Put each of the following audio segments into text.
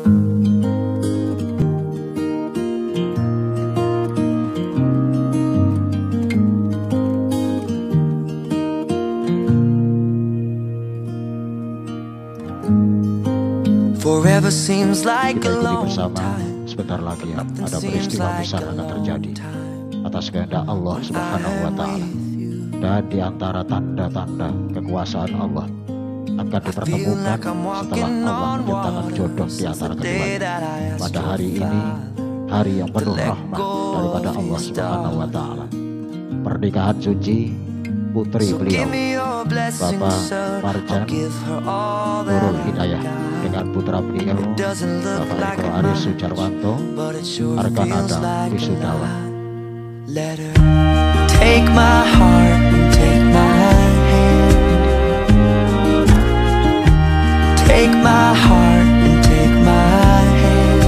Forever seems like Kita a ikuti long bersama, time. sebentar lagi ada peristiwa besar akan terjadi atas kehendak Allah Subhanahu wa Ta'ala. Dan di antara tanda-tanda kekuasaan Allah akan dipertemukan setelah Allah menciptakan jodoh di antara keduanya. Pada hari ini, hari yang penuh rahmat daripada Allah Subhanahu wa Ta'ala. Pernikahan suci putri beliau, Bapak Marjan Nurul Hidayah, dengan putra beliau Bapak Eko Aris Sujarwanto Arkanada Wisudawan. Let her take my heart and take my hand. Take my heart and take my hand.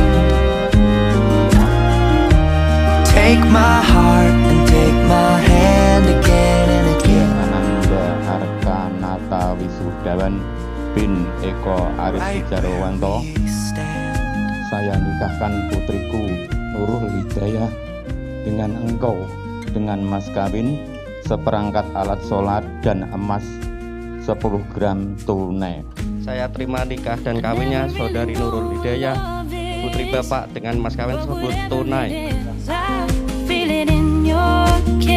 Take my heart and take my hand again and again. Ananda Arkanata Wisudawan bin Eko Aris Sujarwanto. Saya nikahkan putriku Nurul Hidayah dengan engkau, dengan mas kawin, seperangkat alat sholat dan emas 10 gram tunai. Saya terima nikah dan kawinnya saudari Nurul Hidayah, putri bapak, dengan mas kawin tersebut tunai.